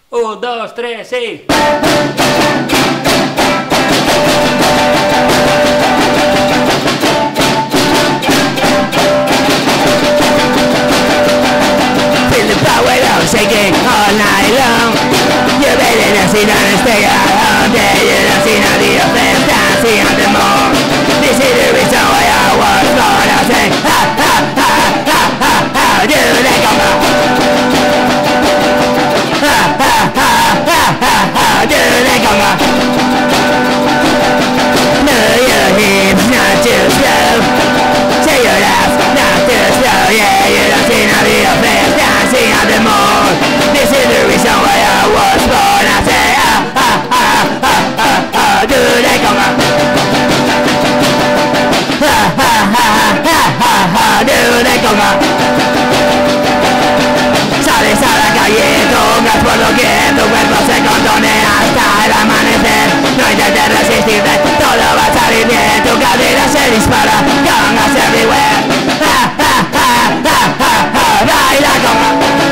Un, dos, tres, sí. Feel the power of shaking all night long. You're better than seen on the stay all day. You're not seen on the offense, dancing on the moon. This is the reason why I was born. I say, ha ha ha ha ha ha. Do they come back? Ha ha ha ha ha ha. Do they come back? Move your hips, not too slow. Say your laughs, not too slow. Yeah, you're not seen on the offense, dancing on the moon. This is the reason why I was born. I say, ah, ah, ah, ah, ah, ah. Do they come back? Ha ha ha ha ha ha. Do they come back? Sales a la calle, tomas por lo que tu cuerpo se condone hasta el amanecer. No intentes resistirte, todo va a salir bien. Tu cadera se dispara, gangas everywhere. Ha ha ha ha ha ha. Baila como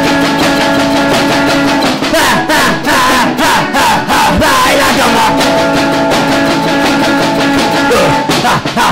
ha ha ha ha ha ha. Baila como ha ha ha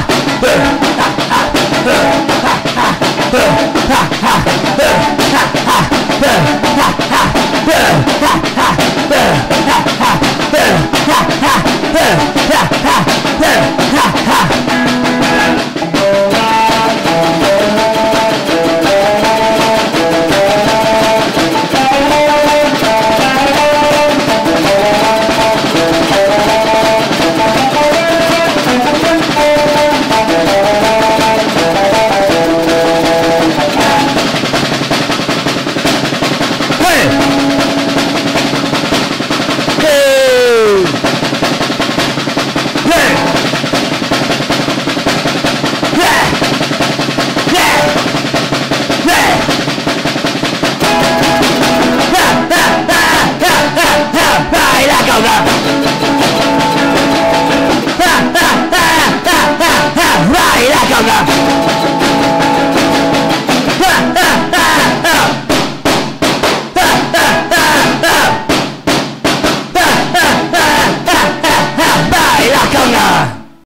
Baila,